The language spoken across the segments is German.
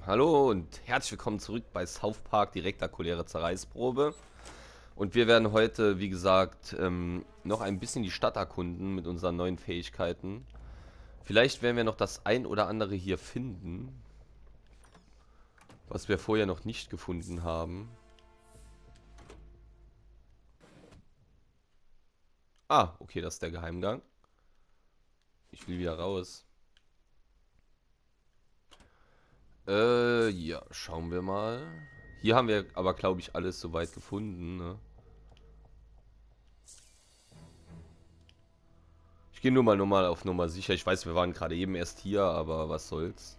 Hallo und herzlich willkommen zurück bei South Park direktakuläre Zerreißprobe. Und wir werden heute, wie gesagt, noch ein bisschen die Stadt erkunden mit unseren neuen Fähigkeiten. Vielleicht werden wir noch das ein oder andere hier finden, was wir vorher noch nicht gefunden haben. Ah, okay, das ist der Geheimgang. Ich will wieder raus. Ja, schauen wir mal. Hier haben wir aber, glaube ich, alles soweit gefunden, ne? Ich gehe nur mal auf Nummer sicher. Ich weiß, wir waren gerade eben erst hier, aber was soll's.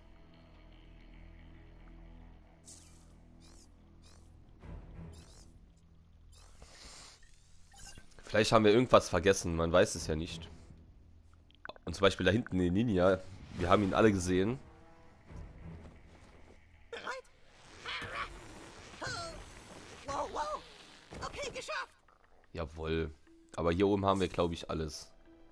Vielleicht haben wir irgendwas vergessen, man weiß es ja nicht. Und zum Beispiel da hinten den Ninja. Wir haben ihn alle gesehen. Bereit? Wow, wow. Okay, geschafft. Jawohl. Aber hier oben haben wir, glaube ich, alles.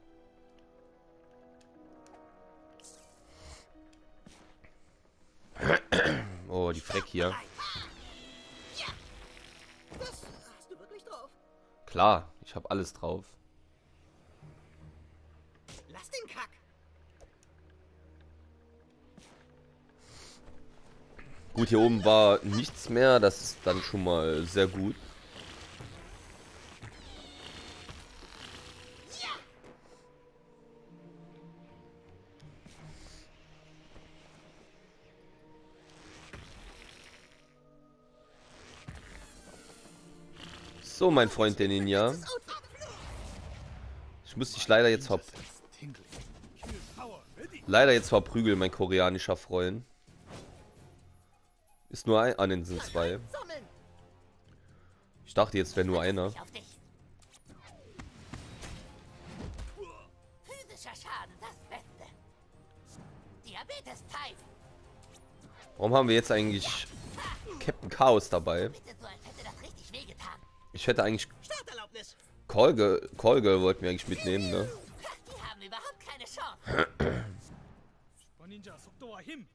Oh, die Freck hier. Ja. Das hast du wirklich drauf. Klar, ich habe alles drauf. Lass den Kack. Gut, hier oben war nichts mehr. Das ist dann schon mal sehr gut. Ja. So, mein Freund, der Ninja. Ich muss dich leider jetzt verprügeln, mein koreanischer Freund. Ist nur ein... Ah, ne, sind zwei. Sammeln. Ich dachte, jetzt wäre nur einer. Auf dich. Physischer Schaden, das Beste. Diabetes-Type. Warum haben wir jetzt eigentlich Captain Chaos dabei? Bitte so, als hätte das richtig wehgetan. Ich hätte eigentlich... Starterlaubnis. Call Girl wollten wir eigentlich mitnehmen, ne? Die haben überhaupt keine Chance. 슈퍼닌자 속도와 힘!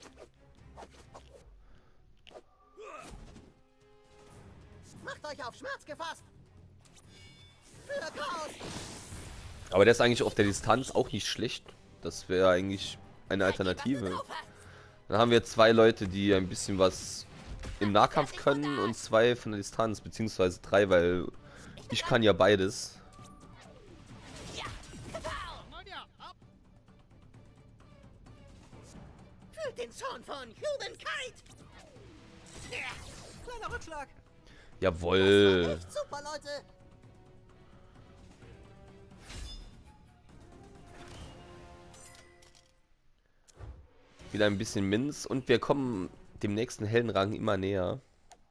Macht euch auf Schmerz gefasst. Für Chaos. Aber der ist eigentlich auf der Distanz auch nicht schlecht. Das wäre eigentlich eine Alternative. Dann haben wir zwei Leute, die ein bisschen was im Nahkampf können und zwei von der Distanz, beziehungsweise drei, weil ich kann ja beides. Ja. Kapow. 머리야! 앞! Fühlt den Zorn von Humankind. Ja. Kleiner Rückschlag. Jawohl. Echt super, Leute. Wieder ein bisschen Minz und wir kommen dem nächsten hellen Rang immer näher.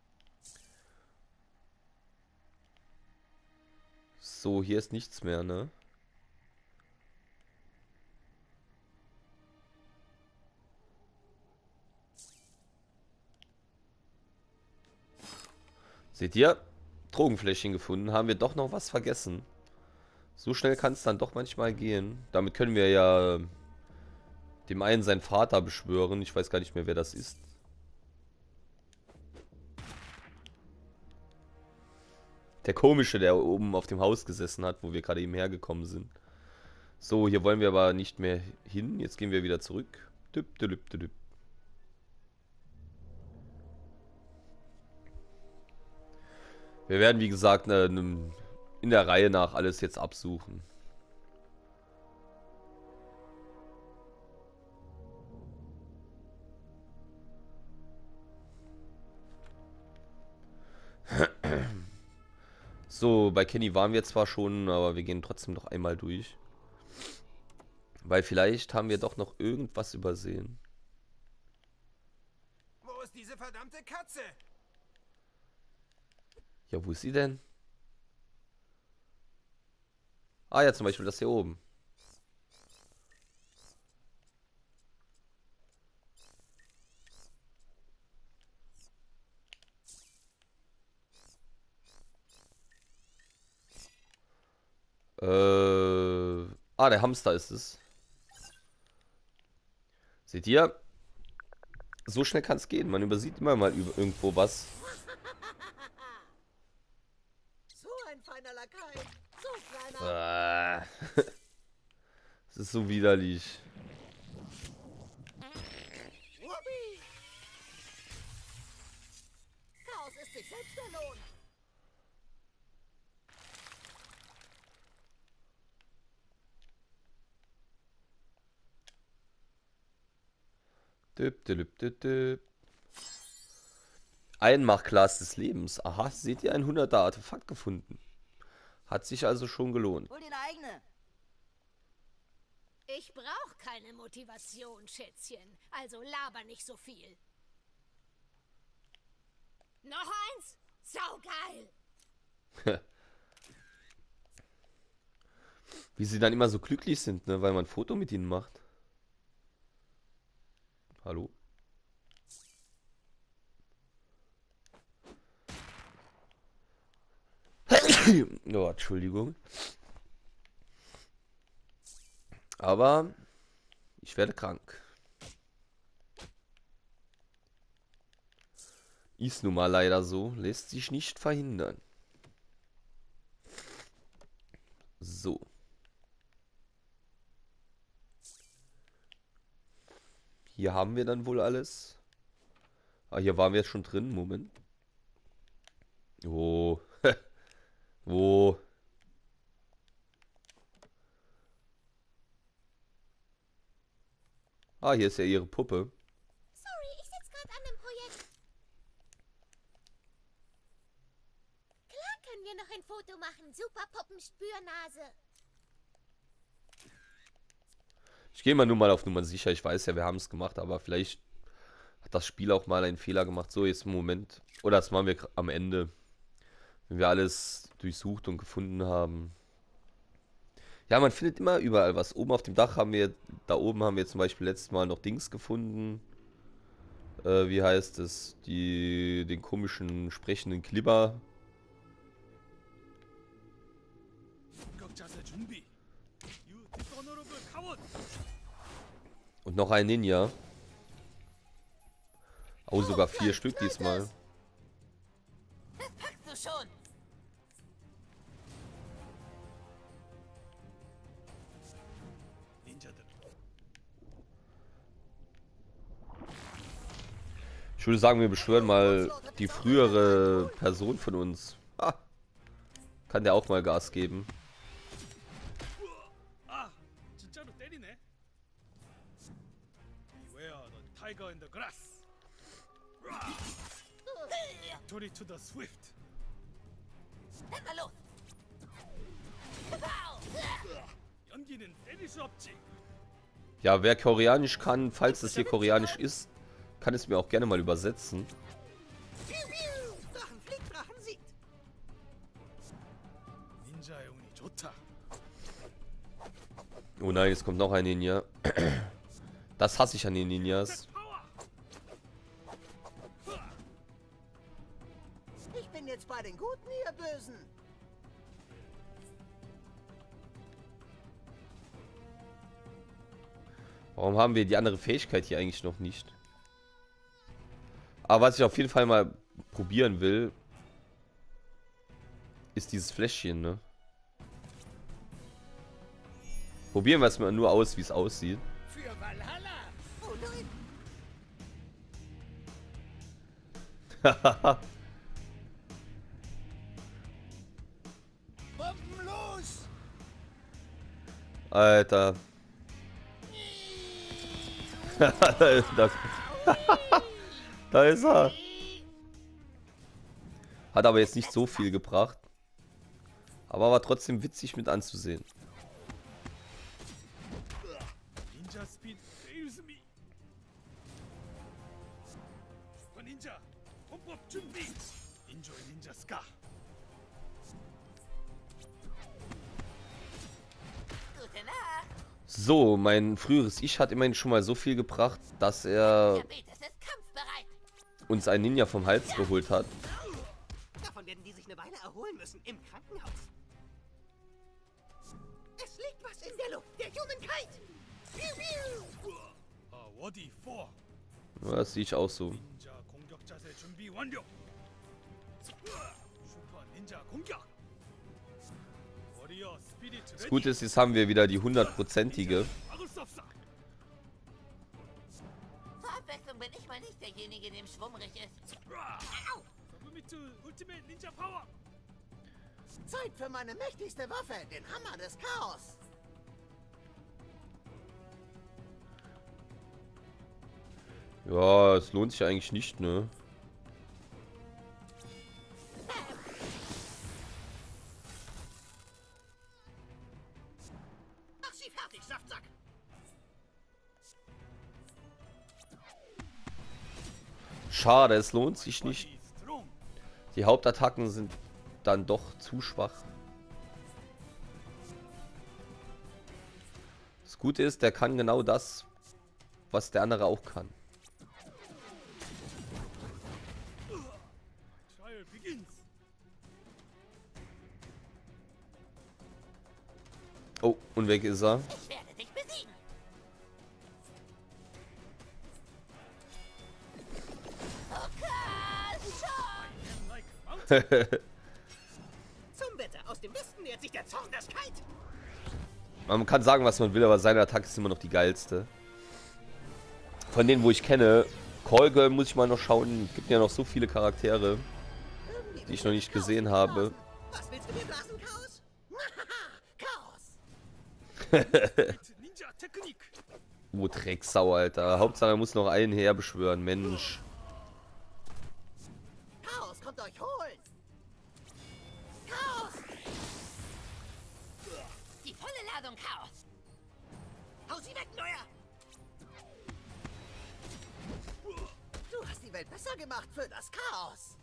So, hier ist nichts mehr, ne? Seht ihr? Drogenfläschchen gefunden. Haben wir doch noch was vergessen. So schnell kann es dann doch manchmal gehen. Damit können wir ja dem einen seinen Vater beschwören. Ich weiß gar nicht mehr, wer das ist. Der komische, der oben auf dem Haus gesessen hat, wo wir gerade eben hergekommen sind. So, hier wollen wir aber nicht mehr hin. Jetzt gehen wir wieder zurück. Düpp, düpp, düpp. Wir werden, wie gesagt, in der Reihe nach alles jetzt absuchen. So, bei Kenny waren wir zwar schon, aber wir gehen trotzdem noch einmal durch. Weil vielleicht haben wir doch noch irgendwas übersehen. Wo ist diese verdammte Katze? Ja, wo ist sie denn? Ah ja, zum Beispiel das hier oben. Der Hamster ist es. Seht ihr? so schnell kann es gehen. Man übersieht immer mal irgendwo was. So ein feiner Lakai. So kleiner. Das ist so widerlich. Whoopi. Chaos ist sich selbst der Lohn. Düpp, düpp, düpp, düpp. Einmachglas des Lebens. Aha, seht ihr, ein 100er Artefakt gefunden. Hat sich also schon gelohnt. Hol dir eine eigene. Ich brauche keine Motivation, Schätzchen. Also laber nicht so viel. Noch eins? Saugeil! Wie sie dann immer so glücklich sind, ne, weil man ein Foto mit ihnen macht. Hallo? Oh, Entschuldigung. Aber ich werde krank. Ist nun mal leider so, lässt sich nicht verhindern. So. Hier haben wir dann wohl alles. Ah, hier waren wir jetzt schon drin. Moment. Wo? Wo? Ah, hier ist ja ihre Puppe. Sorry, ich sitze gerade an dem Projekt. Klar können wir noch ein Foto machen. Super Puppenspürnase. Ich gehe mal nur mal auf Nummer sicher. Ich weiß ja, wir haben es gemacht, aber vielleicht hat das Spiel auch mal einen Fehler gemacht. So, jetzt im Moment. Oder das machen wir am Ende. Wenn wir alles durchsucht und gefunden haben. Ja, man findet immer überall was. Oben auf dem Dach haben wir, da oben haben wir zum Beispiel letztes Mal noch Dings gefunden. Wie heißt es? Den komischen sprechenden Klipper. 공격자세 준비. 유 디스오너러블 카원. Und noch ein Ninja. Oh, sogar 4 Stück diesmal. Packst du schon. 닌자들. Ich würde sagen, wir beschwören mal die frühere Person von uns. Ah, kann der auch mal Gas geben. 아, 진짜로 때리네. Beware the tiger in the grass. Victory to the swift. Hallo. 연기는 때릴 수 없지. Ja, wer Koreanisch kann, falls es hier Koreanisch ist, kann es mir auch gerne mal übersetzen. Drachen fliegt, Drachen siegt. 닌자의 운이 좋다. Oh nein, jetzt kommt noch ein Ninja. Das hasse ich an den Ninjas. Ich bin jetzt bei den Guten, ihr Bösen. Warum haben wir die andere Fähigkeit hier eigentlich noch nicht? Aber was ich auf jeden Fall mal probieren will, ist dieses Fläschchen, ne? Probieren wir es mal nur aus, wie es aussieht. Für Valhalla. Oh nein. Bomben los. Alter. da, da ist er. Hat aber jetzt nicht so viel gebracht. Aber war trotzdem witzig mit anzusehen. 닌자 스피드 fails me. 슈퍼 닌자 공법 준비. Enjoy 닌자 스카. Gute Nacht. So, mein früheres Ich hat immerhin schon mal so viel gebracht, dass er Diabetes ist kampfbereit. uns einen Ninja vom Hals geholt hat. Davon werden die sich eine Weile erholen müssen im Krankenhaus. Es liegt was in der Luft. Der Human Kite. Piu, piu. 워디 4. Ja, das sehe ich auch so. 닌자 공격 자세 준비 완료. 슈퍼 닌자 공격. 워리어 스피릿 Das Gute ist, jetzt haben wir wieder die 100%ige. 막을 수 없어. Zur Abwechslung bin ich mal nicht derjenige, dem schwummrig ist. 서브미트 울티메이트 닌자 파워. Zeit für meine mächtigste Waffe, den Hammer des Chaos. Ja, es lohnt sich eigentlich nicht, ne? Mach sie fertig, Saftsack. Schade, es lohnt sich nicht. 바디 스트롱. Die Hauptattacken sind dann doch zu schwach. Das Gute ist, der kann genau das, was der andere auch kann. 트라이얼 비긴스. Oh, und weg ist er. Ich werde dich besiegen. Like mountain. Zum Wetter. Aus dem Westen nähert sich der Zorn des Kite. Man kann sagen, was man will, aber seine Attacke ist immer noch die geilste. Von denen, wo ich kenne, Callgirl muss ich mal noch schauen. Gibt ja noch so viele Charaktere, die ich noch nicht gesehen habe. Was willst du mir blasen, Chaos? Chaos. mit 닌자 테크닉. Oh, Drecksau, Alter. Hauptsache, er muss noch einen herbeschwören. Mensch. Chaos kommt euch holen. Chaos. Die volle Ladung Chaos. Hau sie weg, Neuer. Du hast die Welt besser gemacht für das Chaos.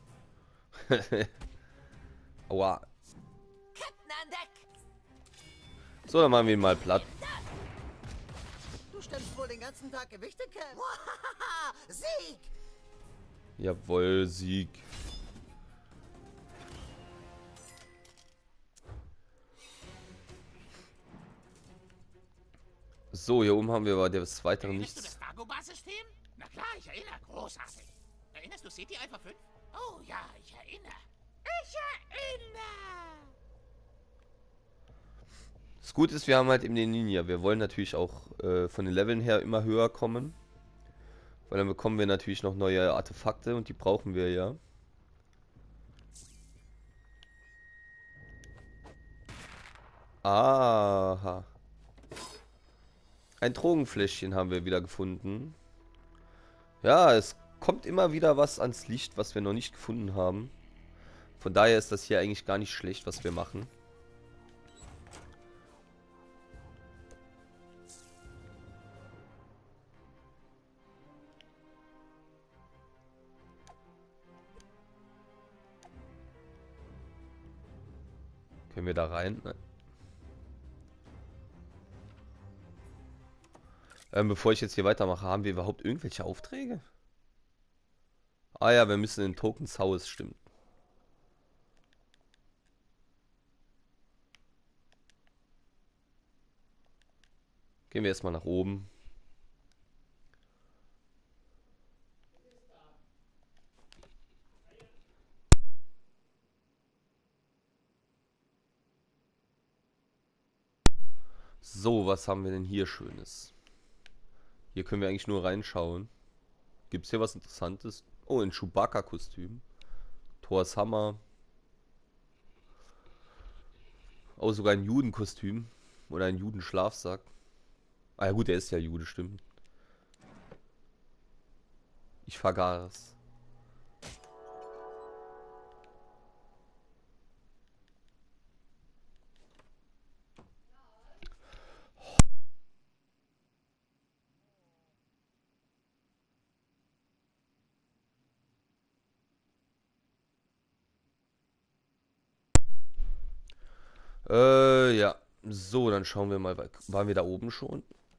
Aua. Captain an Deck. So, dann machen wir ihn mal platt. Du stemmst wohl den ganzen Tag Gewichte, Cam. Sieg. Jawohl, Sieg. So, hier oben haben wir aber des Weiteren Erinnerst du nichts. das Dagobah-System? Na klar, ich erinnere. Großartig. Erinnerst du City Alpha 5? Oh ja, ich erinnere. Ich erinnere. Das Gute ist, wir haben halt eben den Ninja. Wir wollen natürlich auch von den Leveln her immer höher kommen. Weil dann bekommen wir natürlich noch neue Artefakte und die brauchen wir ja. Aha. Ein Drogenfläschchen haben wir wieder gefunden. Ja, es kommt immer wieder was ans Licht, was wir noch nicht gefunden haben. Von daher ist das hier eigentlich gar nicht schlecht, was wir machen. Können wir da rein? Nein. Bevor ich jetzt hier weitermache, haben wir überhaupt irgendwelche Aufträge? Ah ja, wir müssen in Tokens Haus, stimmt. Gehen wir erstmal nach oben. So, was haben wir denn hier Schönes? Hier können wir eigentlich nur reinschauen. Gibt es hier was Interessantes? Oh, ein Chewbacca-Kostüm. Thors Hammer. Oh, sogar ein Judenkostüm. Oder ein Judenschlafsack. Ah ja gut, der ist ja Jude, stimmt. Ich vergaß. Ja. So, dann schauen wir mal. Waren wir da oben schon?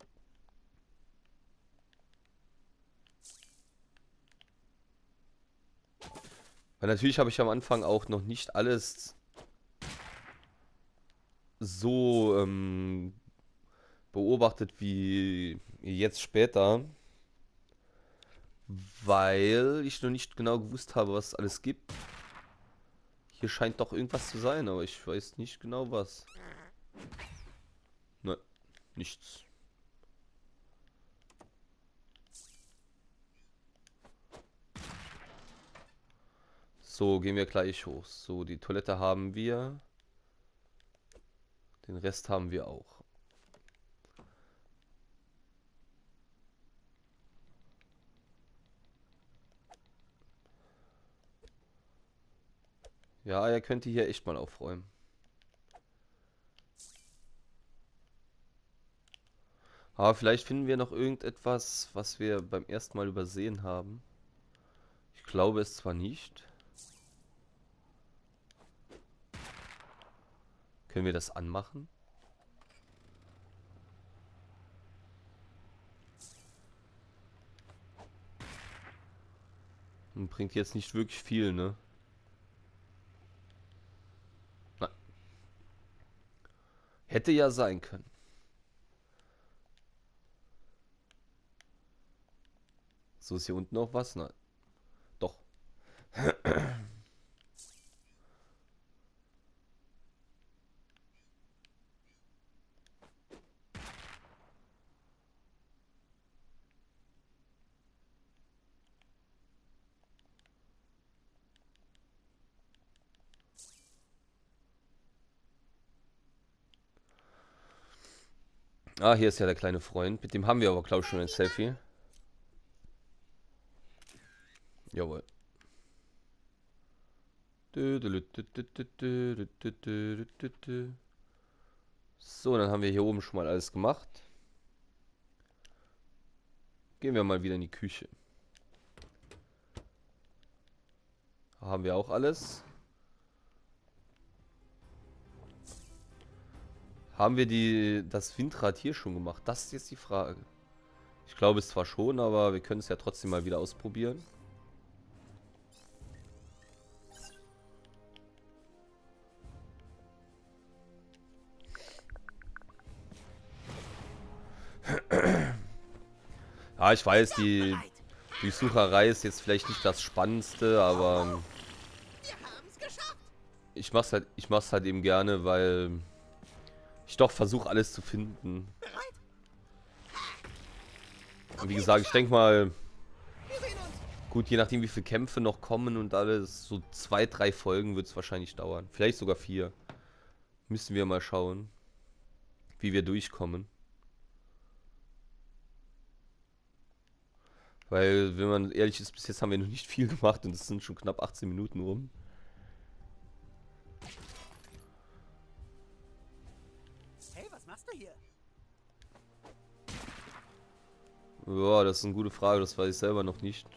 Weil natürlich habe ich am Anfang auch noch nicht alles so beobachtet wie jetzt später. Weil ich noch nicht genau gewusst habe, was es alles gibt. Hier scheint doch irgendwas zu sein, aber ich weiß nicht genau was. Nein, nichts. So, gehen wir gleich hoch. So, die Toilette haben wir. Den Rest haben wir auch. Ja, er könnte hier echt mal aufräumen. Aber vielleicht finden wir noch irgendetwas, was wir beim ersten Mal übersehen haben. Ich glaube es zwar nicht. Können wir das anmachen? Bringt jetzt nicht wirklich viel, ne? Na. Hätte ja sein können. So, ist hier unten noch was? Nein. Doch. Ah, hier ist ja der kleine Freund. Mit dem haben wir aber, glaube ich, schon ein Selfie. Jawohl. So, dann haben wir hier oben schon mal alles gemacht. Gehen wir mal wieder in die Küche. Da haben wir auch alles. Haben wir das Windrad hier schon gemacht? Das ist jetzt die Frage. Ich glaube es zwar schon, aber wir können es ja trotzdem mal wieder ausprobieren. Ja, ich weiß, die Durchsucherei ist jetzt vielleicht nicht das Spannendste, aber ich mach's halt eben gerne, weil ich doch versuche alles zu finden. Und wie gesagt, ich denke mal, gut, je nachdem wie viele Kämpfe noch kommen und alles, so 2, 3 Folgen wird es wahrscheinlich dauern. Vielleicht sogar 4. Müssen wir mal schauen, wie wir durchkommen. Weil, wenn man ehrlich ist, bis jetzt haben wir noch nicht viel gemacht und es sind schon knapp 18 Minuten rum. Hey, was machst du hier? Ja, das ist eine gute Frage, das weiß ich selber noch nicht.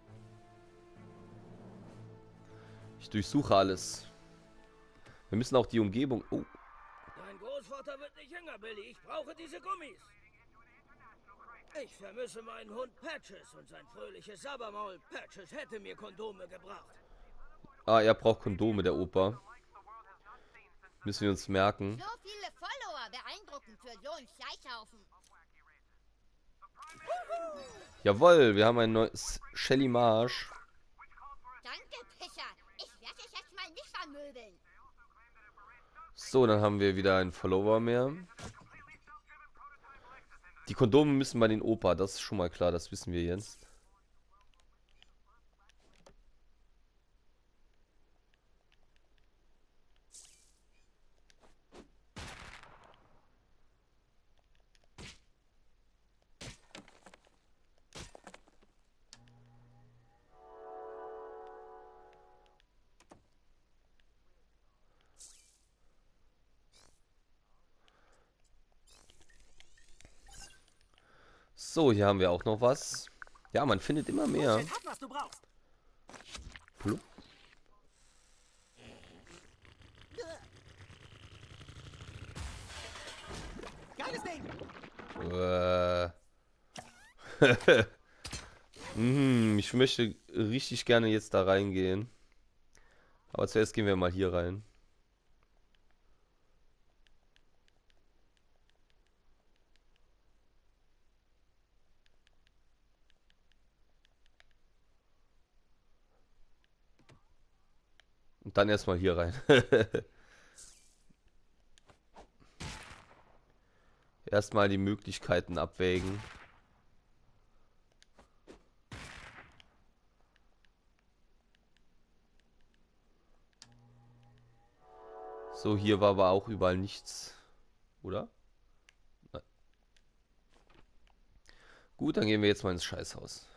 Ich durchsuche alles. Wir müssen auch die Umgebung... Oh, Dein Großvater wird nicht jünger, Billy. Ich brauche diese Gummis. Ich vermisse meinen Hund Patches und sein fröhliches Sabbermaul. Patches hätte mir Kondome gebracht. ah, er braucht Kondome, der Opa. Müssen wir uns merken. So viele Follower, beeindruckend für so einen Scheißhaufen. Jawohl, wir haben ein neues Shelly Marsh. Danke, Pischer. Ich werde dich jetzt mal nicht vermöbeln. So, dann haben wir wieder einen Follower mehr. Die Kondome müssen bei den Opa, das ist schon mal klar, das wissen wir jetzt. So, hier haben wir auch noch was. Ja, man findet immer mehr. Hat, was du brauchst. Plupp. Geiles Ding. Ich möchte richtig gerne jetzt da reingehen. Aber zuerst gehen wir mal hier rein. Und dann erstmal hier rein. Erstmal die Möglichkeiten abwägen. So, hier war aber auch überall nichts. Oder? Nein. Gut, dann gehen wir jetzt mal ins Scheißhaus.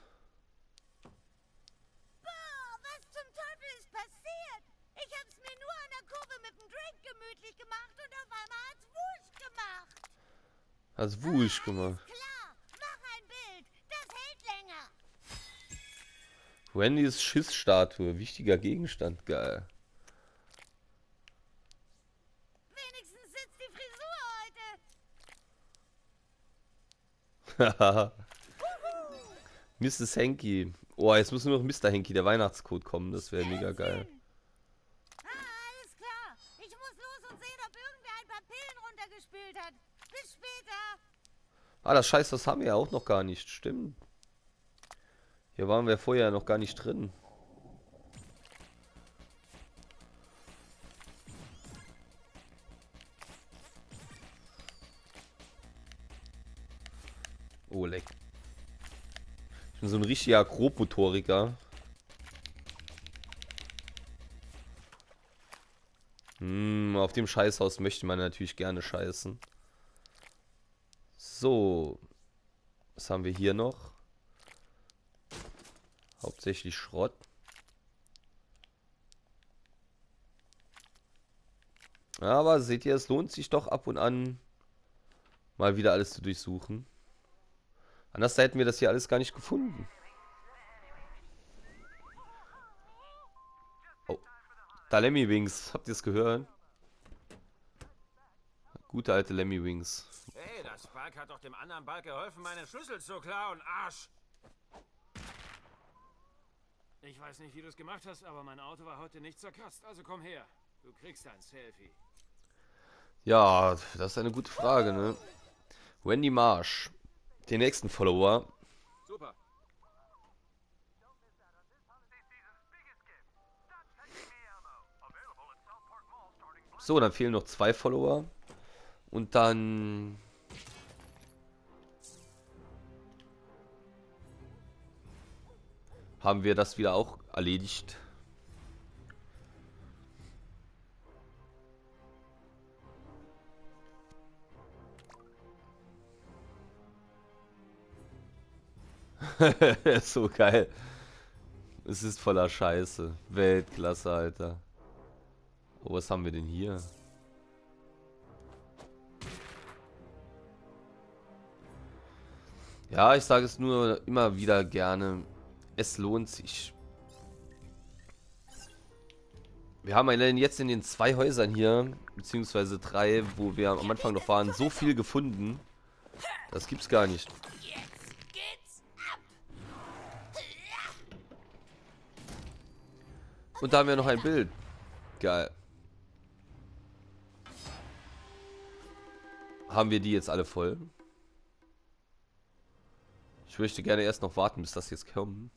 Boah, was zum Teufel ist passiert? Ich hab's mir nur an der Kurve mit dem Drink gemütlich gemacht und auf einmal hat's Wusch gemacht. Hast wusch gemacht. Klar, mach ein Bild. Das hält länger. Wendys Schissstatue. Wichtiger Gegenstand. Geil. Wenigstens sitzt die Frisur heute. Mrs. Hanky. Oh, jetzt muss nur noch Mr. Hanky, der Weihnachtscode, kommen. Das wäre mega geil. Alles klar. Ich muss los und sehen, ob irgendwer ein paar Pillen runtergespült hat. Bis später. Ah, das Scheiß, das haben wir ja auch noch gar nicht. Stimmt. Hier waren wir vorher noch gar nicht drin. Oh, leck. Ich bin so ein richtiger Grobmotoriker. Auf dem Scheißhaus möchte man natürlich gerne scheißen. So. Was haben wir hier noch? Hauptsächlich Schrott. Aber seht ihr, es lohnt sich doch ab und an mal wieder alles zu durchsuchen. Anders hätten wir das hier alles gar nicht gefunden. Oh. Da Lemmy Wings. Habt ihr es gehört? Gute alte Lemmy Wings. Hey, das Balk hat doch dem anderen Balk geholfen, meine Schlüssel zu klauen, Arsch! Ich weiß nicht, wie du es gemacht hast, aber mein Auto war heute nicht zerkratzt. Also komm her. Du kriegst ein Selfie. Ja, das ist eine gute Frage, ne? Wendy Marsh. Den nächsten Follower. Super. So, dann fehlen noch 2 Follower. Und dann... haben wir das wieder auch erledigt. So geil. Es ist voller Scheiße. Weltklasse, Alter. Oh, was haben wir denn hier? Ja, ich sage es nur immer wieder gerne. Es lohnt sich. Wir haben jetzt in den 2 Häusern hier, beziehungsweise 3, wo wir am Anfang noch waren, so viel gefunden. Das gibt's gar nicht. Jetzt geht's ab. Und da haben wir noch ein Bild. Geil. Haben wir die jetzt alle voll? Ich möchte gerne erst noch warten, bis das jetzt kommt.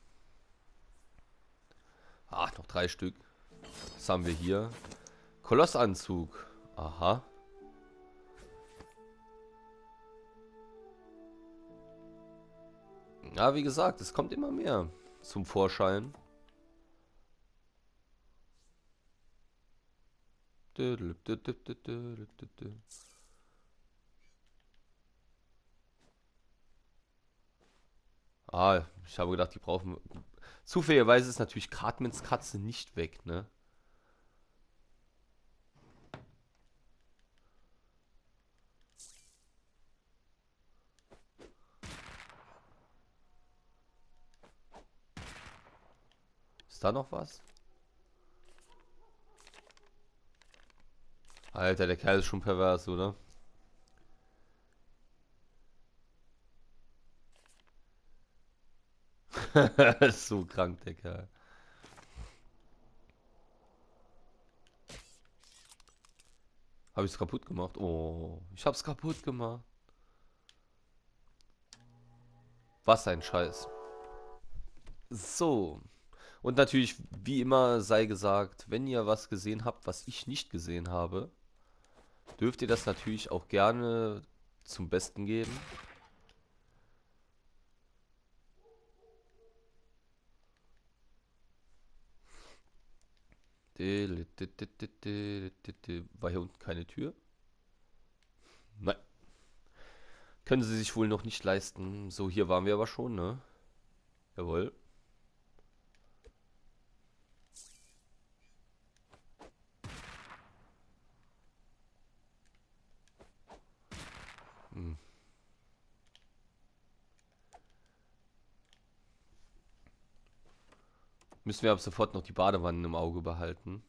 Ach, noch 3 Stück. Was haben wir hier? Kolossanzug. Aha. Ja, wie gesagt, es kommt immer mehr zum Vorschein. Ah, ich habe gedacht, die brauchen... Zufälligerweise ist natürlich Cartmans Katze nicht weg, ne? Ist da noch was? Alter, der Kerl ist schon pervers, oder? Ist so krank, der Kerl. Habe ich es kaputt gemacht? Oh, ich habe es kaputt gemacht. Was ein Scheiß. So. Und natürlich, wie immer sei gesagt, wenn ihr was gesehen habt, was ich nicht gesehen habe, dürft ihr das natürlich auch gerne zum Besten geben. War hier unten keine Tür? Nein. Können sie sich wohl noch nicht leisten. So, hier waren wir aber schon, ne? Jawohl. Hm. Müssen wir ab sofort noch die Badewannen im Auge behalten.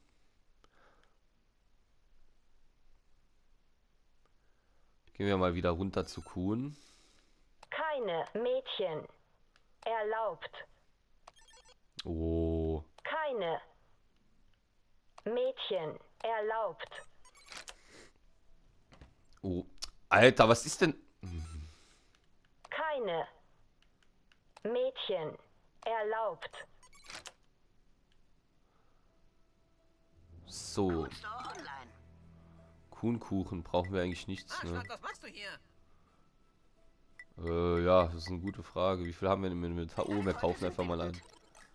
Gehen wir mal wieder runter zu Kuhn. Keine Mädchen erlaubt. Oh. Keine Mädchen erlaubt. Oh. Alter, was ist denn? Keine Mädchen erlaubt. So. Kuhnkuchen brauchen wir eigentlich nichts, ne? Was machst du hier? Ja, das ist eine gute Frage. Wie viel haben wir denn im Inventar? Oh, wir kaufen einfach mal ein.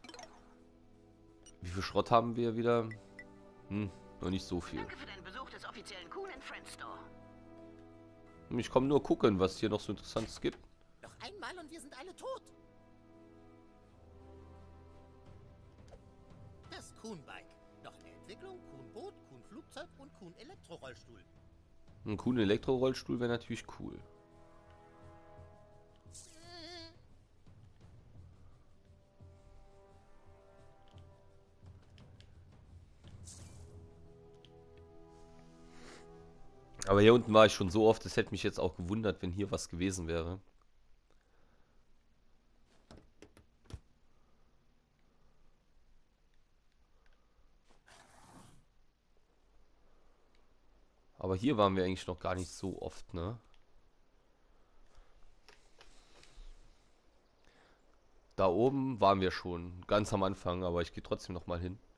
Wie viel Schrott haben wir wieder? Noch nicht so viel. Danke für deinen Besuch des offiziellen Kuhn Friends Store. Ich komme nur gucken, was hier noch so Interessantes gibt. Noch einmal und wir sind alle tot. Das Kuhn-Bike. Noch in der Entwicklung, Kuhn-Boot, Kuhn-Flugzeug und Kuhn-Elektrorollstuhl. Ein cooler Elektrorollstuhl wäre natürlich cool. Aber hier unten war ich schon so oft, es hätte mich jetzt auch gewundert, wenn hier was gewesen wäre. Aber hier waren wir eigentlich noch gar nicht so oft, ne? Da oben waren wir schon, ganz am Anfang, aber ich gehe trotzdem noch mal hin.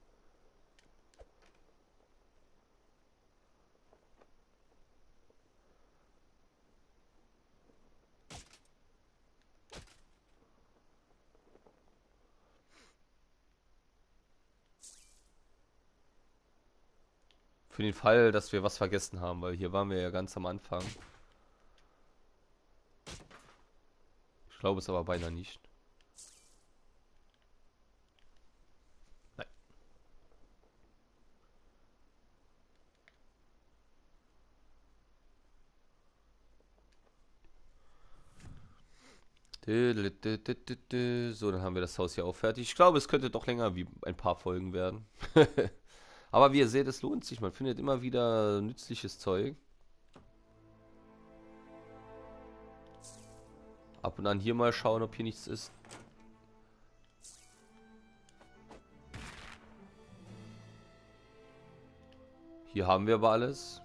Für den Fall, dass wir was vergessen haben, weil hier waren wir ja ganz am Anfang. Ich glaube es aber beinahe nicht. Nein. So, dann haben wir das Haus hier auch fertig. Ich glaube, es könnte doch länger wie ein paar Folgen werden. Aber wie ihr seht, es lohnt sich. Man findet immer wieder nützliches Zeug. Ab und an hier mal schauen, ob hier nichts ist. Hier haben wir aber alles.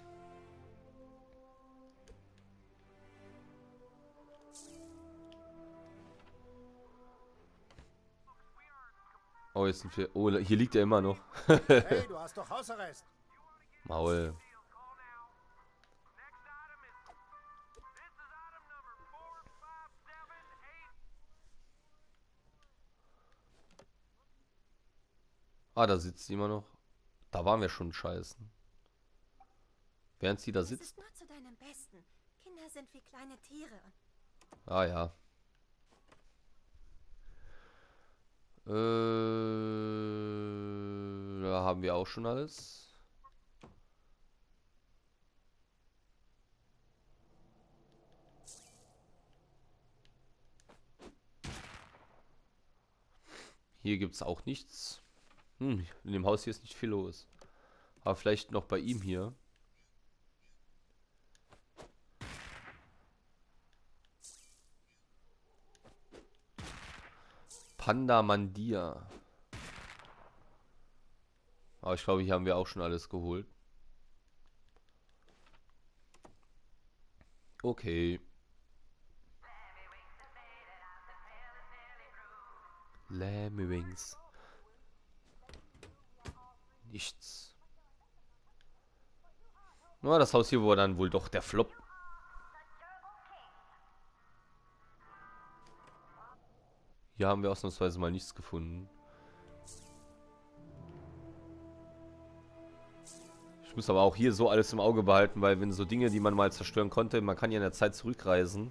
Oh, jetzt sind wir... Oh, hier liegt er immer noch. Hey, du hast doch Hausarrest. Maul. Ah, da sitzt sie immer noch. Da waren wir schon scheißen. Während sie da Das sitzt. ist nur zu deinem Besten. Kinder sind wie kleine Tiere. Ah ja. Da haben wir auch schon alles. Hier gibt es auch nichts. In dem Haus hier ist nicht viel los. Aber vielleicht noch bei ihm hier. Panda Mandia. Aber ich glaube, hier haben wir auch schon alles geholt. Okay. Lammy Wings. Nichts. Na, das Haus hier war dann wohl doch der Flop. Hier haben wir ausnahmsweise mal nichts gefunden. Ich muss aber auch hier so alles im Auge behalten, weil wenn so Dinge, die man mal zerstören konnte, man kann ja in der Zeit zurückreisen.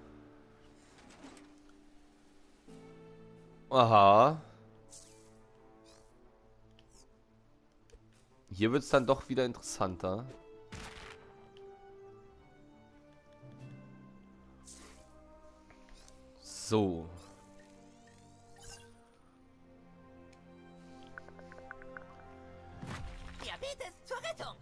Aha. Hier wird es dann doch wieder interessanter. So. Diabetes zur Rettung.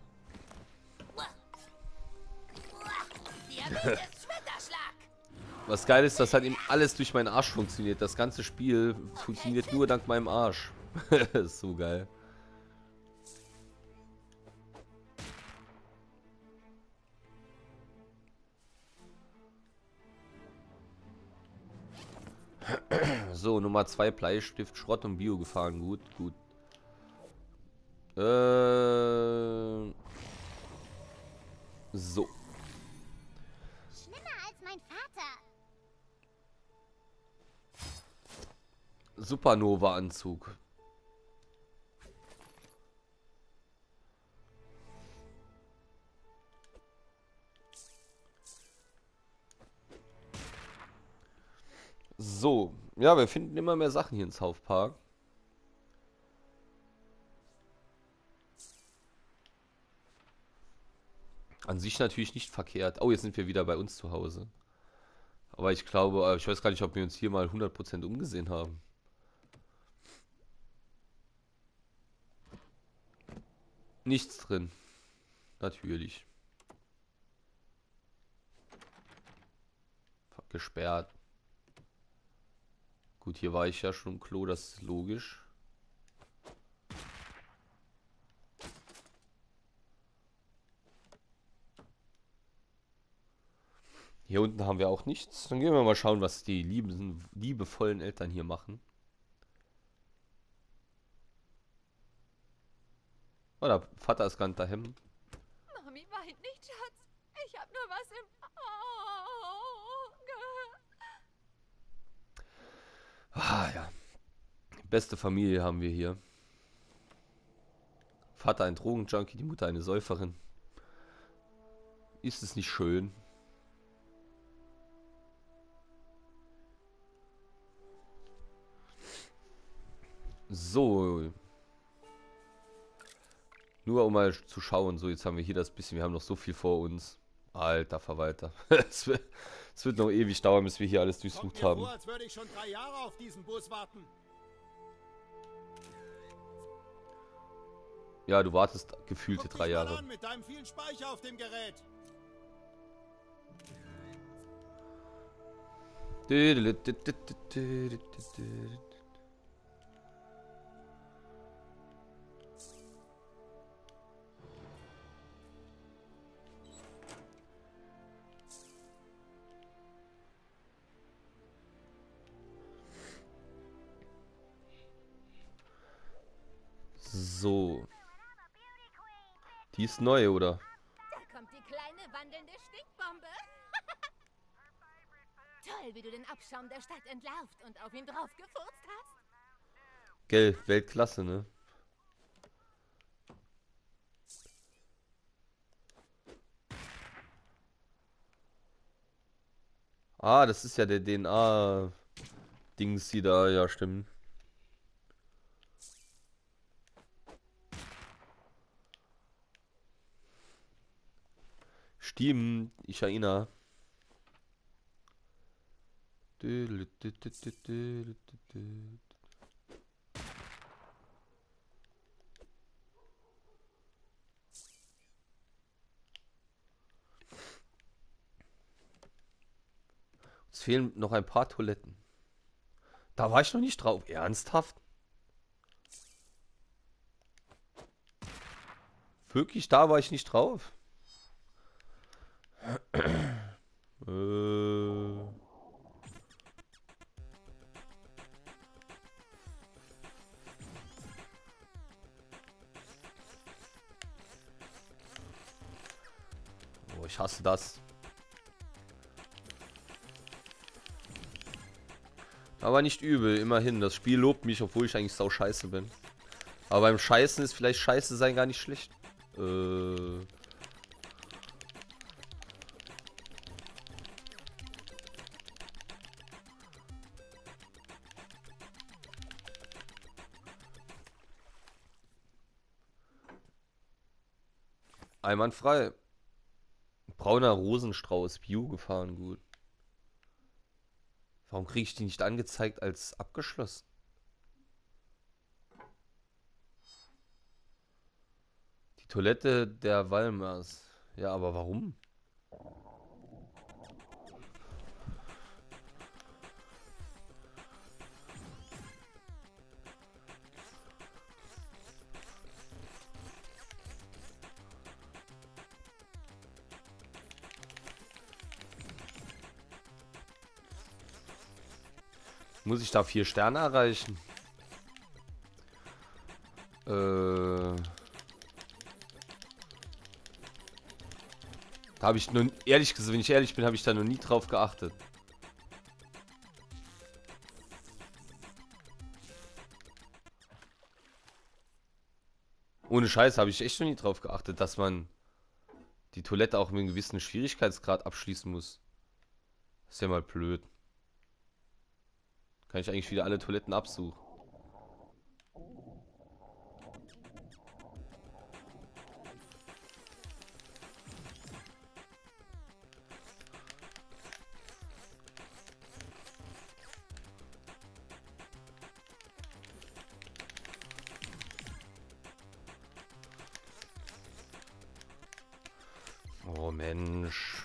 Diabetes Schmetterschlag. Was geil ist, das hat ihm alles durch meinen Arsch funktioniert. Das ganze Spiel funktioniert nur dank meinem Arsch. Das ist so geil. So, Nummer 2, Bleistift, Schrott und Bio-Gefahrengut. Gut. So. Schlimmer als mein Vater. Supernova-Anzug. So. Ja, wir finden immer mehr Sachen hier in South Park. An sich natürlich nicht verkehrt. Oh, jetzt sind wir wieder bei uns zu Hause. Aber ich glaube, ich weiß gar nicht, ob wir uns hier mal 100% umgesehen haben. Nichts drin. Natürlich. Gesperrt. Gut, hier war ich ja schon im Klo, das ist logisch. Hier unten haben wir auch nichts. Dann gehen wir mal schauen, was die liebevollen Eltern hier machen. Oh, der Vater ist ganz daheim. Mami weint nicht, Schatz. Ich hab nur was im Auge. Ah ja. Beste Familie haben wir hier. Vater ein Drogenjunkie, die Mutter eine Säuferin. Ist es nicht schön? So. Nur um mal zu schauen. So, jetzt haben wir hier das bisschen. Wir haben noch so viel vor uns. Alter Verwalter. Es wird noch ewig dauern, bis wir hier alles durchsucht haben. Vor, als würde ich schon 3 Jahre auf diesen Bus warten. Ja, du wartest gefühlte Guck 3 dich mal Jahre. an mit deinem vielen Speicher auf dem Gerät. So. Die ist neu, oder? Da kommt die kleine wandelnde Stinkbombe. Toll, wie du den Abschaum der Stadt entlarvt und auf ihn drauf gefurzt hast. Gell, Weltklasse, ne? Ah, das ist ja der DNA-Dings, die da, ja, stimmt. Stimmt, ich erinnere. Es fehlen noch ein paar Toiletten. Da war ich noch nicht drauf. Ernsthaft? Wirklich, da war ich nicht drauf. Ich hasse das. Aber nicht übel, immerhin. Das Spiel lobt mich, obwohl ich eigentlich sau scheiße bin. Aber beim Scheißen ist vielleicht Scheiße sein gar nicht schlecht. Einwandfrei. Brauner Rosenstrauß, Bio gefahren, gut. Warum kriege ich die nicht angezeigt als abgeschlossen? Die Toilette der Walmers. Ja, aber warum? Muss ich da 4 Sterne erreichen? Da habe ich nun, ehrlich gesagt, wenn ich ehrlich bin, habe ich da noch nie drauf geachtet. Ohne Scheiß habe ich echt noch nie drauf geachtet, dass man die Toilette auch mit einem gewissen Schwierigkeitsgrad abschließen muss. Ist ja mal blöd. Kann ich eigentlich wieder alle Toiletten absuchen. Oh Mensch.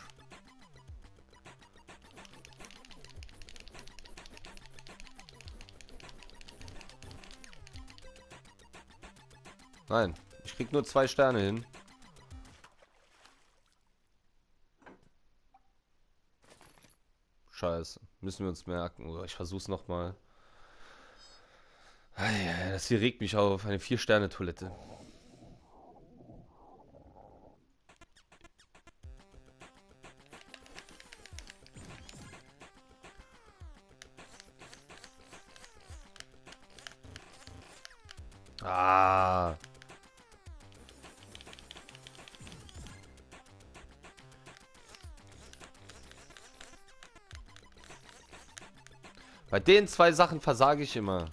Nein, ich krieg nur 2 Sterne hin. Scheiße, müssen wir uns merken. Oder ich versuch's nochmal. Das hier regt mich auf. Eine 4-Sterne-Toilette. Ah. Bei den 2 Sachen versage ich immer.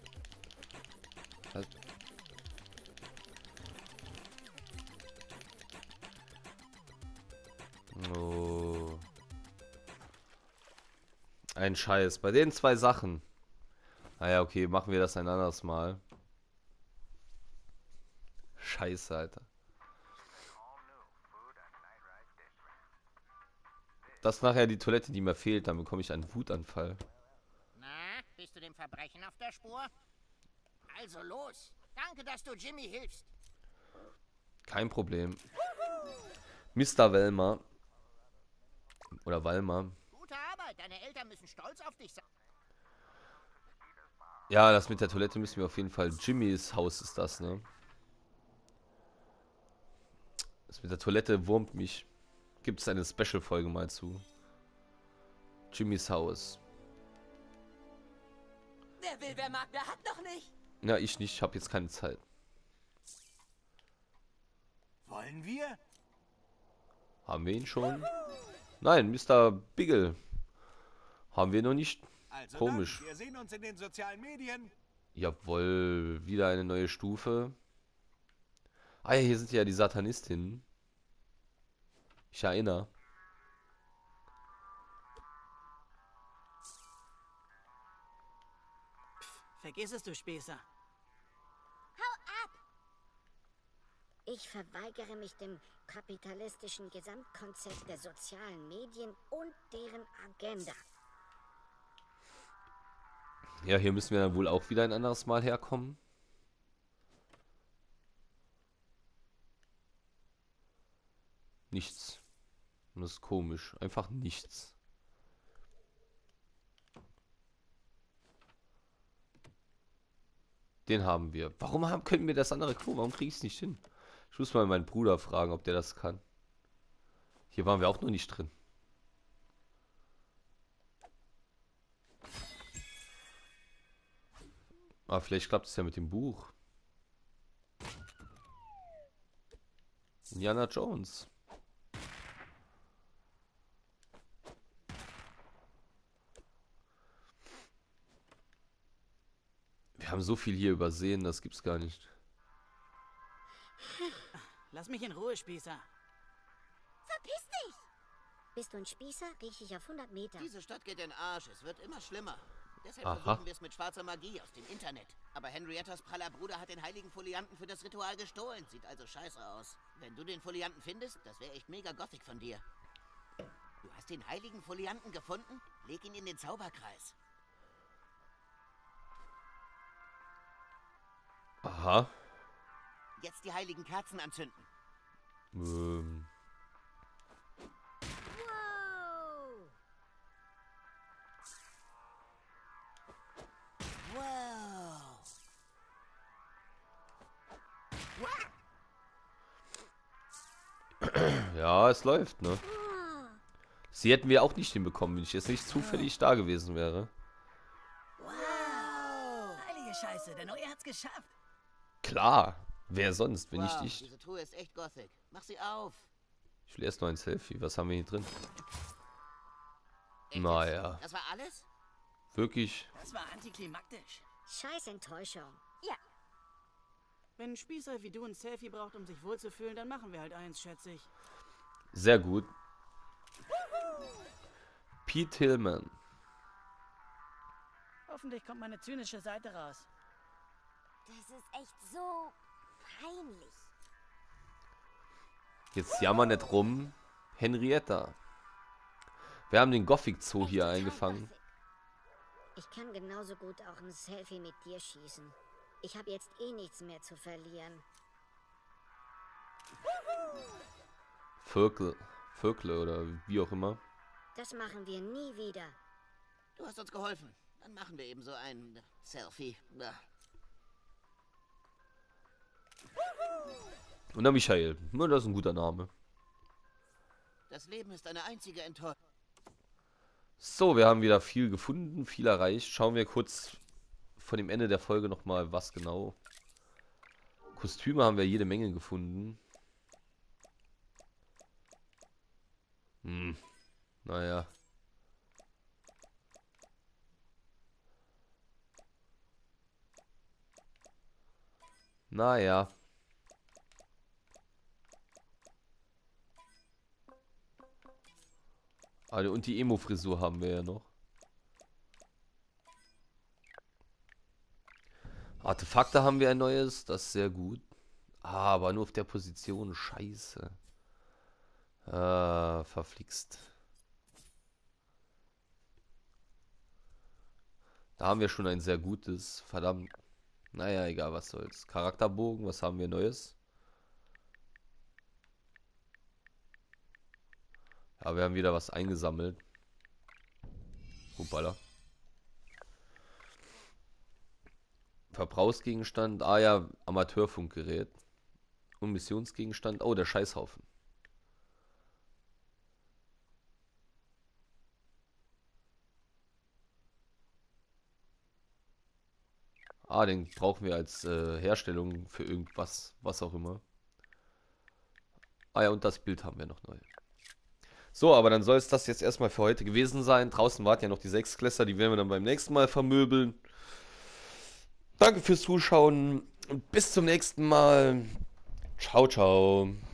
Oh. Ein Scheiß. Bei den 2 Sachen. Naja, okay, machen wir das ein anderes Mal. Scheiße, Alter. Das ist nachher die Toilette, die mir fehlt. Dann bekomme ich einen Wutanfall. Na, bist du dem Verbrechen auf der Spur? Also los. Danke, dass du Jimmy hilfst. Kein Problem. Mr. Welmer. Oder Walmer. Gute Arbeit. Deine Eltern müssen stolz auf dich sein. Ja, das mit der Toilette müssen wir auf jeden Fall. Jimmys Haus ist das, ne? Das mit der Toilette wurmt mich. Gibt es eine Special-Folge mal zu. Jimmys Haus. Wer will, wer mag, wer hat noch nicht. Ja, ich nicht. Ich habe jetzt keine Zeit. Wollen wir? Haben wir ihn schon? Nein, Mr. Biggle. Haben wir noch nicht. Also Komisch. Dann, wir sehen uns in den sozialen Medien. Jawohl, wieder eine neue Stufe. Ah ja, hier sind ja die Satanistinnen. Ich erinnere. Vergiss es, du Spießer. Hau ab! Ich verweigere mich dem kapitalistischen Gesamtkonzept der sozialen Medien und deren Agenda. Ja, hier müssen wir dann wohl auch wieder ein anderes Mal herkommen. Nichts. Und das ist komisch. Einfach nichts. Den haben wir. Können wir das andere Klo? Warum kriege ich es nicht hin? Ich muss mal meinen Bruder fragen, ob der das kann. Hier waren wir auch noch nicht drin. Aber vielleicht klappt es ja mit dem Buch. Indiana Jones. Wir haben so viel hier übersehen, das gibt's gar nicht. Lass mich in Ruhe, Spießer. Verpiss dich! Bist du ein Spießer? Riech ich auf 100 Meter. Diese Stadt geht in den Arsch. Es wird immer schlimmer. Deshalb Aha. versuchen wir es mit schwarzer Magie aus dem Internet. Aber Henriettas praller Bruder hat den heiligen Folianten für das Ritual gestohlen. Sieht also scheiße aus. Wenn du den Folianten findest, das wäre echt mega gothic von dir. Du hast den heiligen Folianten gefunden? Leg ihn in den Zauberkreis. Aha. Jetzt die heiligen Kerzen anzünden. Wow! Wow! Ja, es läuft, ne? Sie hätten wir auch nicht hinbekommen, wenn ich jetzt nicht zufällig da gewesen wäre. Heilige Scheiße, der Neue hat's geschafft. Klar. Wer sonst, wenn nicht ich? Diese Truhe ist echt gothic. Mach sie auf. Ich will erst noch ein Selfie. Was haben wir hier drin? Echt Naja. jetzt? Das war alles? Wirklich? Das war antiklimaktisch. Scheiß Enttäuschung. Ja, Wenn ein Spießer wie du ein Selfie braucht, um sich wohlzufühlen, dann machen wir halt eins, schätze ich. Sehr gut. Pete Hillman. Hoffentlich kommt meine zynische Seite raus. das ist echt so peinlich. Jetzt jammer nicht rum. Henrietta. Wir haben den Gothic Zoo hier Total eingefangen. gothic. Ich kann genauso gut auch ein Selfie mit dir schießen. Ich habe jetzt eh nichts mehr zu verlieren. Vögel oder wie auch immer. Das machen wir nie wieder. Du hast uns geholfen. Dann machen wir eben so ein Selfie. Ja. Und der Michael. Na, das ist ein guter Name. Das Leben ist eine einzige Enttäuschung. So, wir haben wieder viel gefunden, viel erreicht. Schauen wir kurz von dem Ende der Folge nochmal, was genau. Kostüme haben wir jede Menge gefunden. Naja. Naja. Also, und die Emo-Frisur haben wir ja noch. Artefakte haben wir ein neues, das ist sehr gut. Aber nur auf der Position, scheiße. Verflixt. Da haben wir schon ein sehr gutes, verdammt. Naja, egal, was soll's. Charakterbogen, was haben wir Neues? Ja, wir haben wieder was eingesammelt. Hoppala. Verbrauchsgegenstand. Ah ja, Amateurfunkgerät. Und Missionsgegenstand. Oh, der Scheißhaufen. Ah, den brauchen wir als Herstellung für irgendwas, was auch immer. Ah ja, und das Bild haben wir noch neu. So, aber dann soll es das jetzt erstmal für heute gewesen sein. Draußen warten ja noch die Sechsklässler, die werden wir dann beim nächsten Mal vermöbeln. Danke fürs Zuschauen und bis zum nächsten Mal. Ciao, ciao.